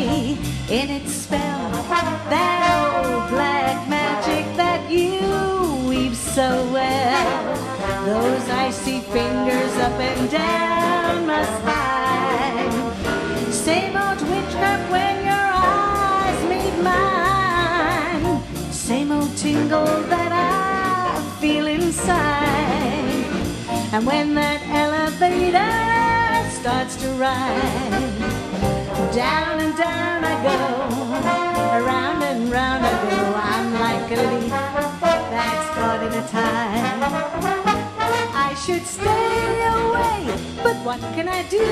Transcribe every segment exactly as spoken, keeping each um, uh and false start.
me in its spell. That old black magic that you weave so well. Those icy fingers up and down my spine. Same old witchcraft when your eyes meet mine. Same old tingle that I feel inside. And when that elevator starts to ride, down and down I go, around and round I go. I'm like a leaf that's caught in a tide. I should stay away, but what can I do?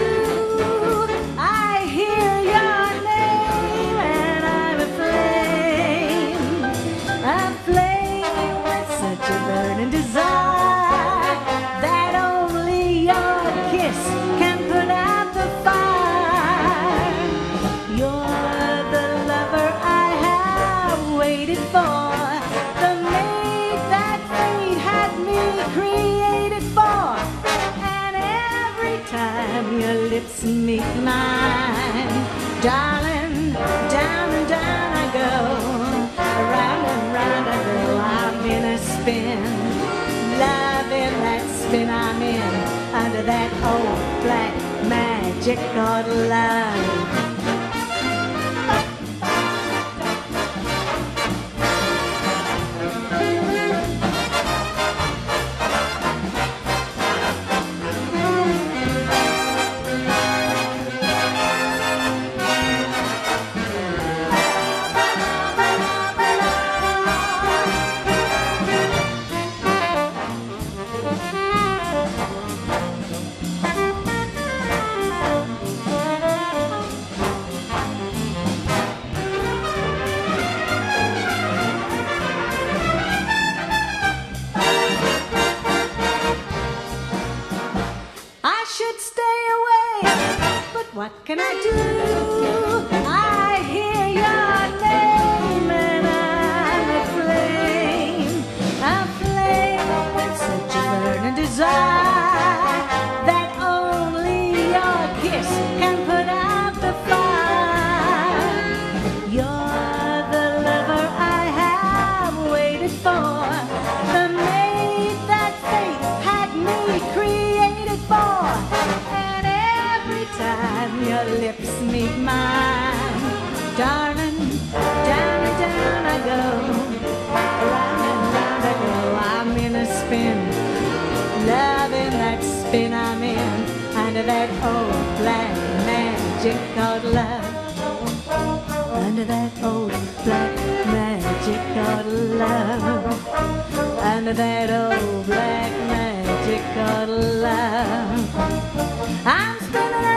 I hear your name and I'm aflame, aflame with such a burning desire that only your kiss can put out the fire. You're the lover I have waited for, the mate that fate had me created for. And every time your lips meet mine, darling, down and down I go, around and round I go. I'm in a spin, love in that spin I'm in, under that old black magic called love. Should stay away, but what can I do? I hear your name and I'm aflame, aflame with such a burning desire that only your kiss can put out the fire. You're the lover I have waited for, the mate that fate had me created for. Your lips meet mine, darling, down and down I go, around and round I go. I'm in a spin, love in that spin I'm in, under that old black magic called love, under that old black magic called love, under that old black magic called love. I'm spinning